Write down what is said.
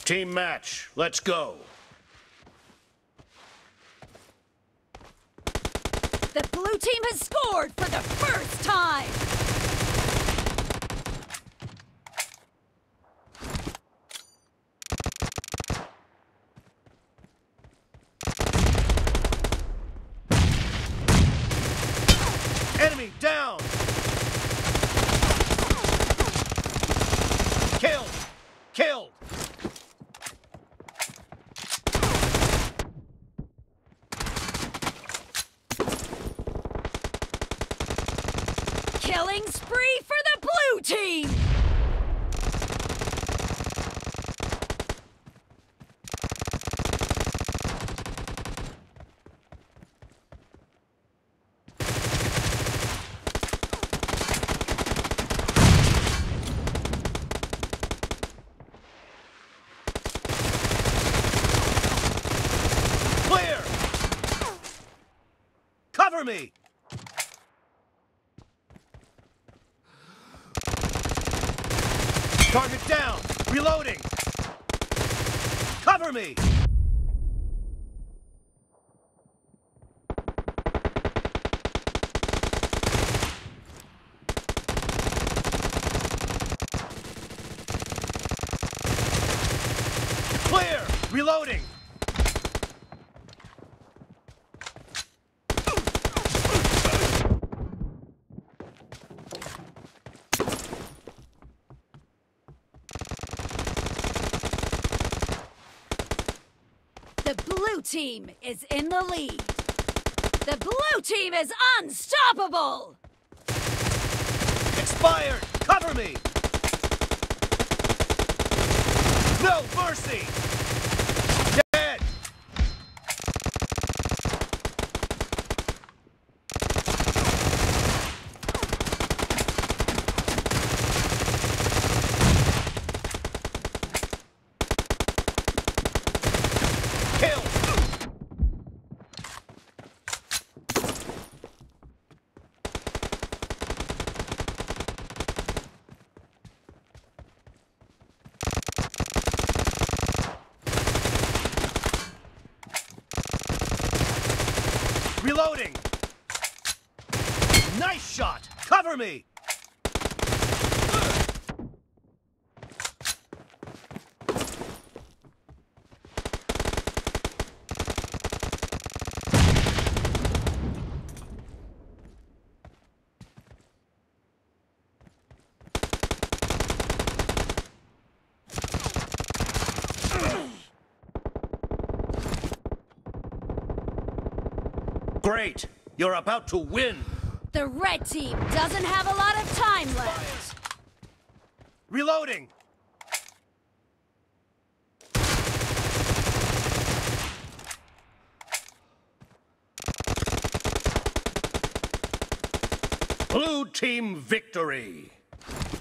Team match, let's go. The blue team has scored for the first time! Enemy down! Killed! Killed! Killing spree for the blue team! Clear! Cover me! Target down! Reloading! Cover me! Clear! Reloading! The blue team is in the lead. The blue team is unstoppable! Expired! Cover me! No mercy! Dead! Kill! Reloading! Nice shot! Cover me! Great! You're about to win! The red team doesn't have a lot of time left. Reloading! Blue team victory!